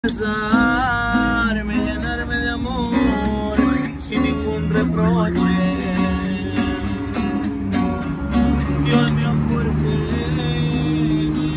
besarme, llenarme de amor sin ningún reproche. Dios mío, ¿por qué?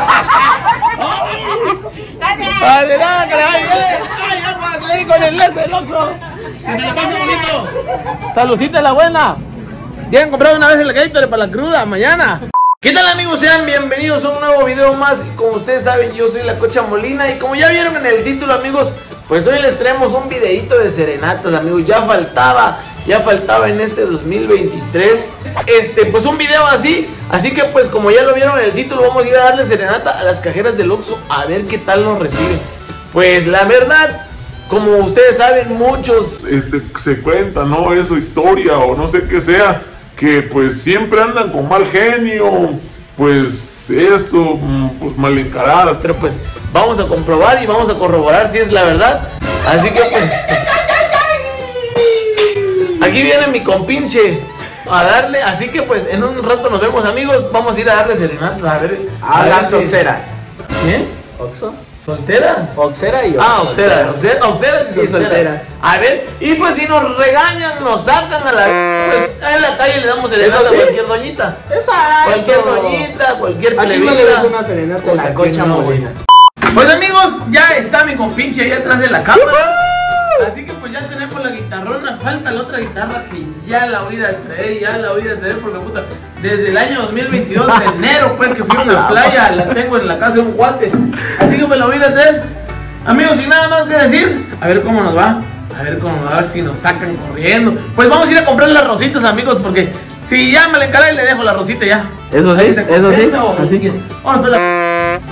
¡Adelante! ¡Ay, aguas ahí con el lente, loco! ¡Que se le pase bonito! ¡Saludcita la buena! ¿Quieren comprar una vez el Gatorade para la cruda mañana? ¿Qué tal, amigos? Sean bienvenidos a un nuevo video más. Y como ustedes saben, yo soy la Cocha Molina. Y como ya vieron en el título, amigos, pues hoy les traemos un videito de serenatas, amigos. Ya faltaba en este 2023 pues un video así. Así que pues como ya lo vieron en el título, vamos a ir a darle serenata a las cajeras del Oxxo, a ver qué tal nos reciben. Pues la verdad, como ustedes saben, muchos se cuenta, ¿no? Eso, historia o no sé qué sea, que pues siempre andan con mal genio, pues esto, pues mal encaradas. Pero pues vamos a comprobar y vamos a corroborar si es la verdad. Así que pues aquí viene mi compinche a darle. Así que pues en un rato nos vemos, amigos. Vamos a ir a darle serenata. A las oxeras. ¿Qué? ¿Oxxo? ¿Solteras? Oxera y Oxera. Oxeras y solteras. A ver, y pues si nos regañan, nos sacan a la... Pues en la calle le damos serenata a cualquier doñita. Exacto. Cualquier doñita, cualquier plebita. Aquí no le das una serenata a la Cocha Molina. Pues amigos, ya está mi compinche ahí atrás de la cámara. Así que pues ya tenemos la guitarrona. Falta la otra guitarra que ya la voy a traer, porque puta, desde el año 2022 de enero pues que fui a una playa, la tengo en la casa de un guate. Así que me la voy a traer. Amigos, sin nada más que decir, a ver cómo nos va. A ver si nos sacan corriendo. Pues vamos a ir a comprar las rositas, amigos, porque si ya me la encaré, le dejo la rosita ya. Eso sí, eso sí. Así que vamos a la...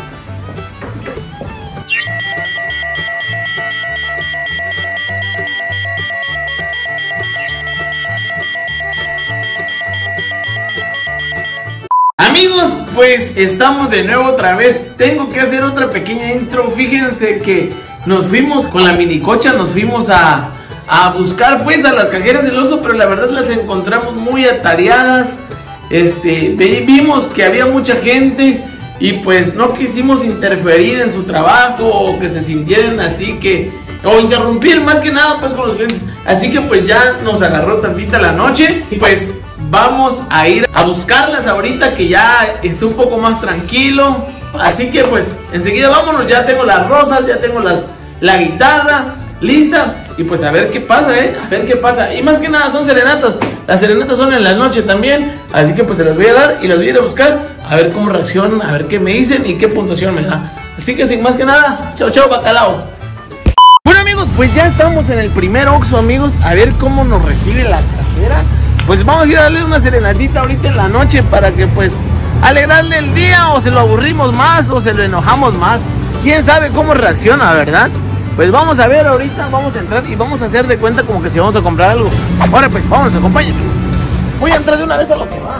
Amigos, pues estamos de nuevo otra vez. Tengo que hacer otra pequeña intro. Fíjense que nos fuimos con la minicocha, nos fuimos a buscar pues a las cajeras del Oxxo, pero la verdad las encontramos muy atareadas. Vimos que había mucha gente y pues no quisimos interferir en su trabajo o que se sintieran así que... o interrumpir más que nada pues con los clientes. Así que pues ya nos agarró tantita la noche y pues... vamos a ir a buscarlas ahorita que ya esté un poco más tranquilo. Así que pues enseguida vámonos. Ya tengo las rosas, ya tengo la guitarra lista. Y pues a ver qué pasa, a ver qué pasa. Y más que nada son serenatas. Las serenatas son en la noche también. Así que pues se las voy a dar y las voy a ir a buscar. A ver cómo reaccionan, a ver qué me dicen y qué puntuación me da. Así que sin más que nada, chao chao bacalao. Bueno, amigos, pues ya estamos en el primer Oxxo, amigos. A ver cómo nos recibe la cajera. Pues vamos a ir a darle una serenatita ahorita en la noche para que pues alegrarle el día, o se lo aburrimos más o se lo enojamos más. Quién sabe cómo reacciona, ¿verdad? Pues vamos a ver ahorita, vamos a entrar y vamos a hacer de cuenta como que si vamos a comprar algo. Ahora pues, vámonos, acompáñenme. Voy a entrar de una vez a lo que va.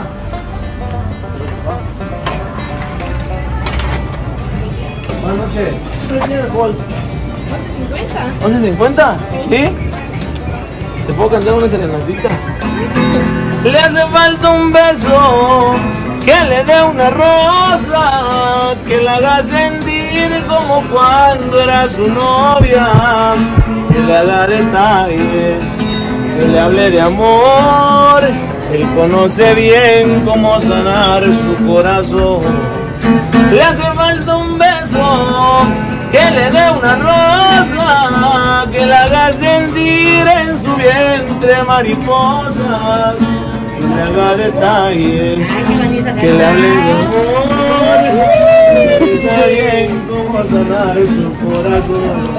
Buenas noches. ¿Qué tiene el gol? 11.50. ¿11.50? ¿Sí? ¿Te puedo cantar una serenatita? Le hace falta un beso, que le dé una rosa, que la haga sentir como cuando era su novia, que le haga detalles, que le hable de amor. Él conoce bien cómo sanar su corazón. Le hace falta un beso, que le dé una rosa, que la haga sentir en su vientre mariposas, que le haga detalles, que le hable de amor, que sabe bien cómo sanar su corazón.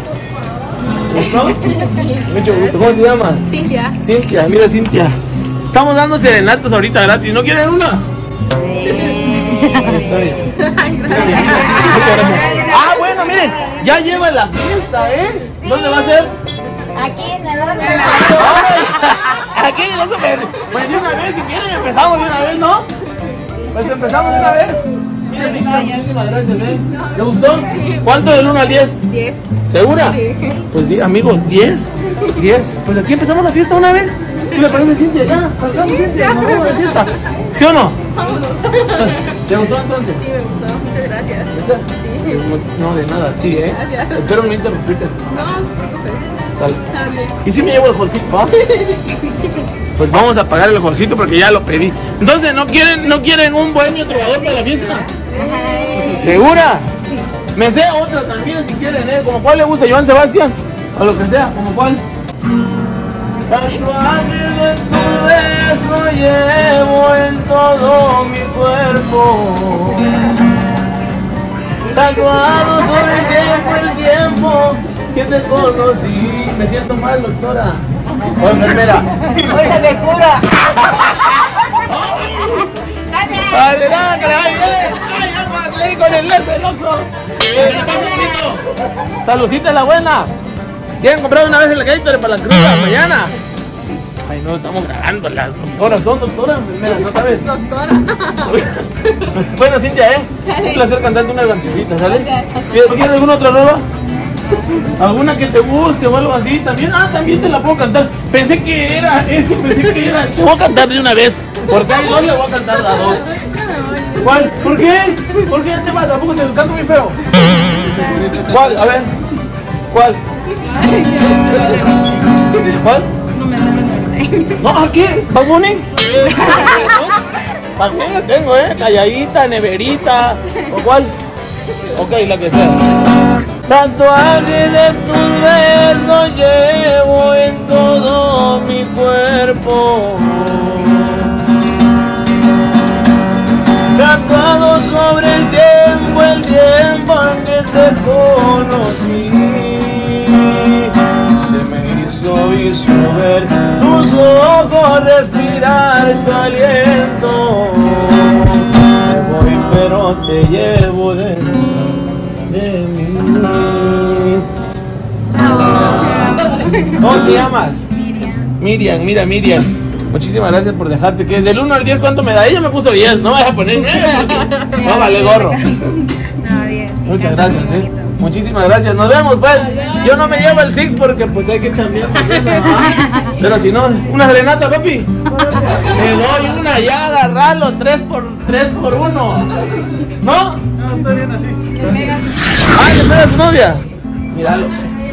¿Gustó? Mucho gusto. ¿Cómo te llamas? Cintia. Cintia, mira Cintia. Estamos dando serenatas ahorita gratis. ¿No quieren una? Ah, bueno, miren, ya lleva la fiesta, Sí. ¿Dónde va a ser? Aquí en el otro. Aquí en el otro. Pues de una vez, si quieren empezamos de una vez, ¿no? Pues empezamos de una vez. Mira, muchísimas gracias, ¿Le gustó? Sí. ¿Cuánto del 1 al 10? 10. ¿Segura? Sí. Pues amigos, 10. Pues aquí empezamos la fiesta una vez. ¿Qué le parece, Cintia? Ya, salgamos, Cintia. Nos vamos de fiesta. ¿Sí o no? ¿Te gustó entonces? Sí, me gustó. Muchas gracias. Sí. No, de nada, sí, Gracias. Espero no interrumpirte. No, no te preocupes. Sale. Está bien. ¿Y si me llevo el jolcito, va? Pues vamos a pagar el jolcito porque ya lo pedí. Entonces, ¿no quieren un bohemio trovador para la fiesta? ¿Segura? Me sé otra también si quieren, ¿Como cuál le gusta, Joan Sebastián? O lo que sea, ¿como cuál? Tatuajes de tu beso llevo en todo mi cuerpo. Tatuado sobre el tiempo que te conocí. Me siento mal, doctora. O enfermera. Ahorita me cura. ¡Dale, dale! ¡Ay, aguas! ¡Leí con el lente, loco! ¡Saludcita la buena! ¿Quieren comprar una vez el Gatorade para la cruda mañana? Ay, no, estamos grabando. Las doctoras son doctoras, enfermeras, ¿no sabes? Doctora. Bueno, Cintia, un placer cantarte una cancioncita, ¿sale? ¿Quieres alguna otra rola? ¿Alguna que te guste o algo así? ¿También? Ah, también te la puedo cantar. Pensé que era. Te voy a cantar de una vez. Porque hay dos, le voy a cantar a dos. ¿Cuál? ¿Por qué? ¿Por qué te vas? ¿Tampoco te canto muy feo? ¿Cuál? A ver. ¿Cuál? ¿Cuál? No me sale. No, ¿a qué? ¿Bad Bunny? También la tengo, calladita, neverita. ¿O cuál? Ok, la que sea. Tatuaje de tus besos llevo en todo mi cuerpo. Tatuado sobre el tiempo en que te conocí. Se me hizo ver tus ojos, respirar tu aliento. Me voy pero te llevo dentro de mí. ¿Cómo te llamas? Miriam. Muchísimas gracias por dejarte. Que del 1 al 10, ¿cuánto me da? Ella me puso 10, no vaya a poner 9 porque no vale gorro. No, 10. Muchas gracias, Muchísimas gracias. Nos vemos, pues. Yo no me llevo el Six porque pues hay que chambear. Pero si no, una serenata, papi. Me doy una, ya agarralo, 3 por 1. ¿No? No, está bien así. Ay, ¿espera a tu novia? Míralo.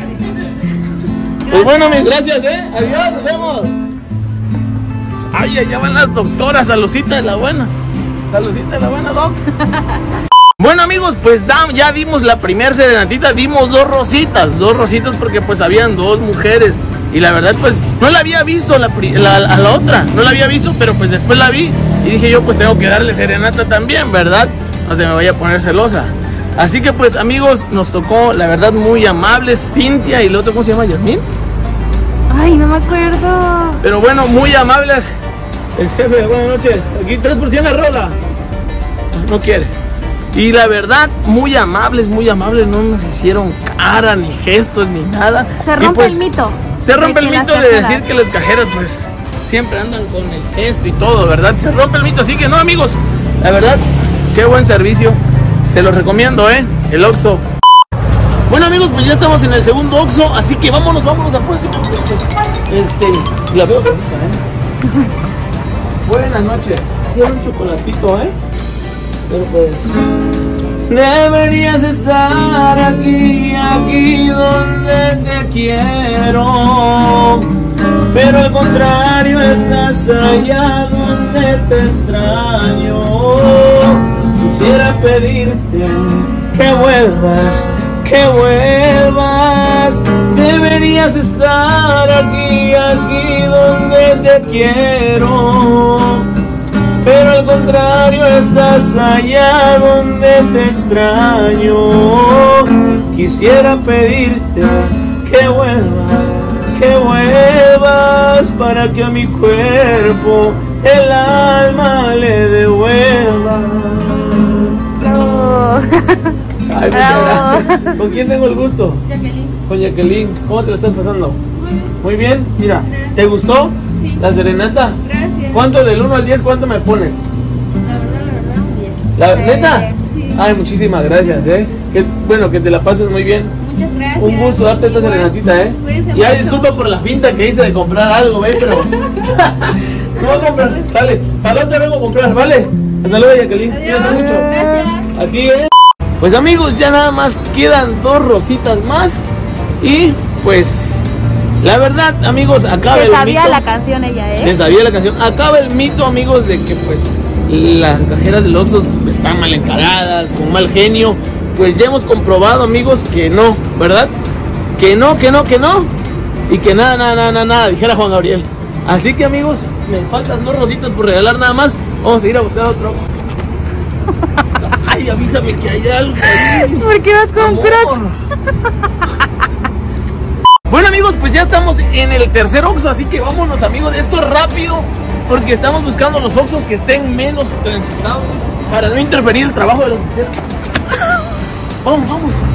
Pues bueno, mis gracias, Adiós, nos vemos. Ay, allá van las doctoras, saludcita de la buena. Saludcita de la buena, doc. Bueno, amigos, pues ya dimos la primera serenatita, dimos dos rositas porque pues habían dos mujeres. Y la verdad, pues, no la había visto a la otra, no la había visto, pero pues después la vi. Y dije yo, pues tengo que darle serenata también, ¿verdad? No se me vaya a poner celosa. Así que pues, amigos, nos tocó, la verdad, muy amables, Cintia y el otro, ¿cómo se llama? ¿Yasmín? Ay, no me acuerdo. Pero bueno, muy amables. El jefe, buenas noches. Aquí 3% la rola. No quiere. Y la verdad, muy amables, no nos hicieron cara, ni gestos, ni nada. Se rompe pues, el mito. Se rompe el mito de decir que las cajeras, pues, siempre andan con el gesto y todo, ¿verdad? Se rompe el mito, así que no, amigos. La verdad, qué buen servicio. Se los recomiendo, el Oxxo. Bueno, amigos, pues ya estamos en el segundo Oxxo, así que vámonos a próximo. La veo bonita, Buenas noches. Quiero un chocolatito, Pero pues... Deberías estar aquí donde te quiero. Pero al contrario, estás allá donde te extraño. Quisiera pedirte que vuelvas. Deberías estar aquí donde te quiero. Pero al contrario, estás allá donde te extraño. Quisiera pedirte que vuelvas para que a mi cuerpo el alma le devuelvas. Bravo. Ay, Bravo. ¿Con quién tengo el gusto? Jacqueline. Con Jacqueline. ¿Cómo te lo estás pasando? Muy bien. Muy bien. Mira, ¿te gustó Sí. la serenata? Gracias. ¿Cuánto del 1 al 10 cuánto me pones? La verdad, un 10. ¿La neta? Sí. Ay, muchísimas gracias, bueno, que te la pases muy bien. Muchas gracias. Un gusto darte esta serenatita, Cuídense Y ay, mucho. disculpa por la finta que hice de comprar algo, pero... ¿Qué voy a comprar? Sale, para dónde vengo a comprar, ¿vale? Hasta luego, Jacqueline. Adiós. Cuídate mucho. Gracias. Aquí, Pues amigos, ya nada más quedan 2 rositas más. Y pues, la verdad, amigos, acaba Se el sabía mito. la canción ella, Se sabía la canción. Acaba el mito, amigos, de que pues las cajeras del Oxxo están mal encaradas, con mal genio. Pues ya hemos comprobado, amigos, que no, ¿verdad? Que no. Y que nada, dijera Juan Gabriel. Así que, amigos, me faltan 2 rositas por regalar nada más. Vamos a ir a buscar otro. Ay, avísame que hay algo ahí. ¿Por qué vas con Amor. Crocs? Bueno, amigos, pues ya estamos en el tercer Oxxo, así que vámonos, amigos, esto es rápido, porque estamos buscando los Oxxos que estén menos transitados para no interferir el trabajo de los mujeres. Vamos.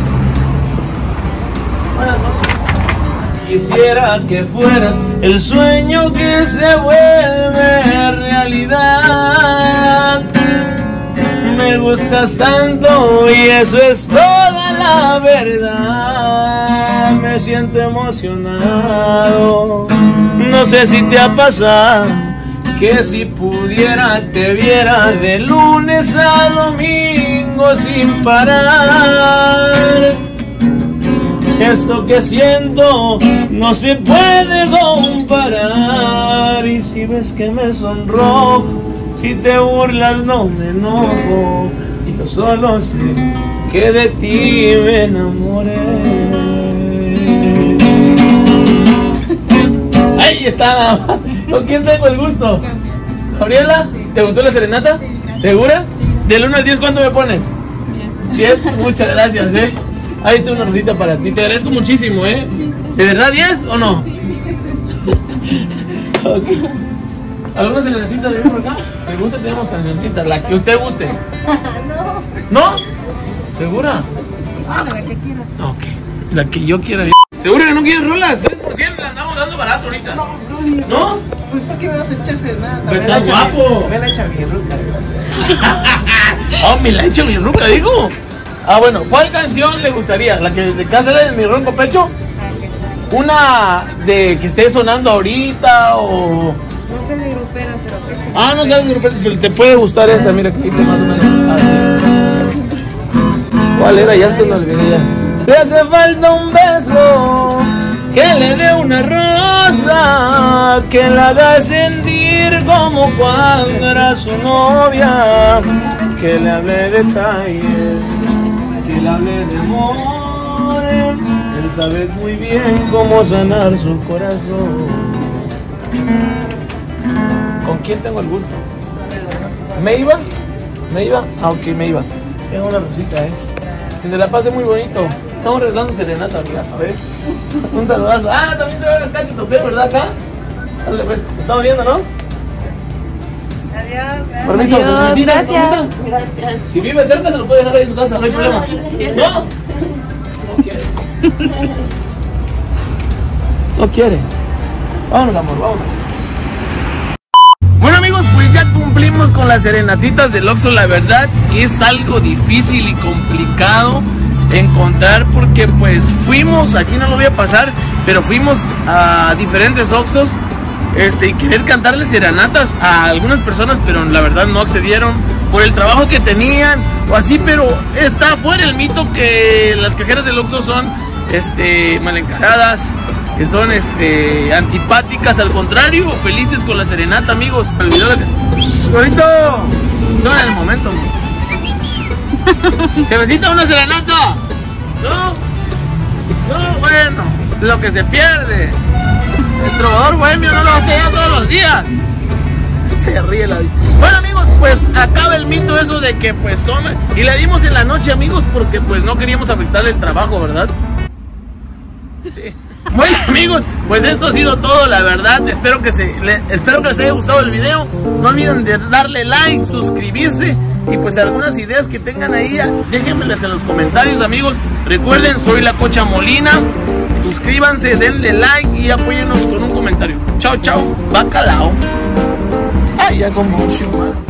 Quisiera que fueras el sueño que se vuelve realidad. Me gustas tanto y eso es toda la verdad. Me siento emocionado. No sé si te ha pasado que si pudiera te viera de lunes a domingo sin parar. Esto que siento no se puede comparar. Y si ves que me sonrojo, si te burlas no me enojo. Yo solo sé que de ti me enamoré. Ahí está. ¿Con quién tengo el gusto? Gabriela, ¿te gustó la serenata? ¿Segura? Del 1 al 10, ¿cuánto me pones? 10. Muchas gracias, Ahí está una rosita para ti. Te agradezco muchísimo, ¿De verdad 10 o no? Okay. ¿Alguna serenatita de por acá? Si gusta tenemos cancioncitas, la que usted guste. No. ¿No? ¿Segura? Bueno, la que quieras. Ok, la que yo quiera. ¿Segura que no quieres rolas? 3% la andamos dando barato ahorita. ¿No? Pues ¿por qué me vas a echar serenata? Pero estás guapo. Me la echa bien ruca. Oh, me la ha hecho mi ruca, digo. Ah, bueno, ¿cuál canción le gustaría? ¿La que te canta en mi ronco pecho? Una de que esté sonando ahorita o... No sé de grupera, pero qué chido. Ah, no sabes, pero te puede gustar esta, mira que dice más o menos así. ¿Cuál era? Ya te lo olvidé ya. Le hace falta un beso, que le dé una rosa, que la haga sentir como cuando era su novia, que le hable detalles, que le hable de amor. Él sabe muy bien cómo sanar su corazón. ¿Con quién tengo el gusto? ¿Meiva? ¿Meiva? Ah, ok, Meiva. Tengo una rosita, Que se la pase muy bonito. Estamos arreglando serenata, amigas, ¿ves? Un saludazo. Ah, también te voy a acá, te topé, ¿verdad, acá? Dale, pues. Estamos viendo, ¿no? Adiós. Permiso, Adiós, serenatita, gracias. permita. Si vive cerca, se lo puede dejar ahí en su casa, no hay problema. ¿No? No quiere. No quiere. Vámonos, amor, vámonos. Bueno, amigos, pues ya cumplimos con las serenatitas del Oxxo. La verdad es algo difícil y complicado encontrar, porque pues fuimos, aquí no lo voy a pasar, pero fuimos a diferentes Oxxos y querer cantarle serenatas a algunas personas, pero la verdad no accedieron por el trabajo que tenían o así. Pero está fuera el mito que las cajeras del Oxxo son mal encaradas, que son antipáticas. Al contrario, felices con la serenata, amigos. Me olvidó ¡Gorito! No era el momento. ¡Jefecita, una serenata! ¿No? No, bueno, lo que se pierde. El trovador bohemio no lo va a tener todos los días. Se ríe la vida. Bueno, amigos, pues acaba el mito eso de que pues son... Y le dimos en la noche, amigos, porque pues no queríamos afectarle el trabajo, ¿verdad? Sí. Bueno, amigos, pues esto ha sido todo, la verdad. Espero que les haya gustado el video. No olviden de darle like, suscribirse. Y pues algunas ideas que tengan ahí, déjenmelas en los comentarios, amigos. Recuerden, soy la Cocha Molina. Suscríbanse, denle like y apóyennos con un comentario. Chao, chao, bacalao. Ay, ya como